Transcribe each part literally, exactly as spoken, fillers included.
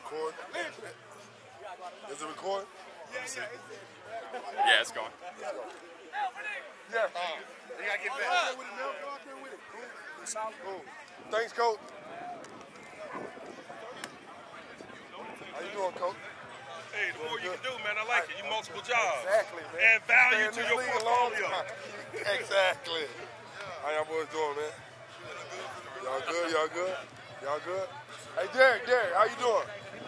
Record. Is it recording? Yeah, it's going. Yeah. Uh, you gotta get back. With it, Mel. Go out there with it. Cool. Thanks, Coach. How you doing, Coach? Hey, the more you can do, man, I like it. You multiple jobs. Exactly, man. Add value Stay in to this your league a long portfolio. time. Exactly. How y'all boys doing, man? Y'all good? Y'all good? Y'all good? Hey, Derek, Derek, how you doing?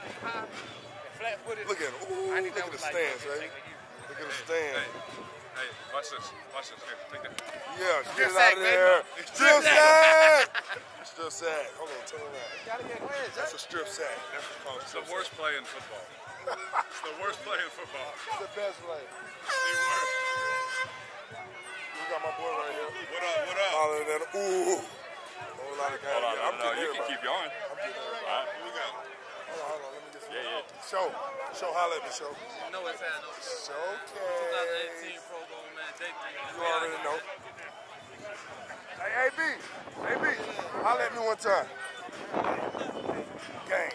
Look at him. Ooh, look at the stands, right? Look at the stands. Hey, watch this. Watch this. Here, take that. Yeah, get it out of there. Strip sack. Strip sack. Hold on, turn around. That's a strip sack. That's what's called It's the strip worst play in football. It's the worst play in football. sack. It's the best play. The worst. We got my boy right here. What up, what up? Hollering at him. Ooh. Whole lot of guys. Hold on, Yeah, no, I'm no, getting you can everybody. keep going. I'm getting everybody. All right. We got Hold on, hold on. Let me get some. Yeah, yeah. Show. Show, holler at me, show. You know what's happening. Showcase. twenty eighteen Pro Bowl, man. They, You already know. Hey, A B. A B. Holler at me one time. Gang.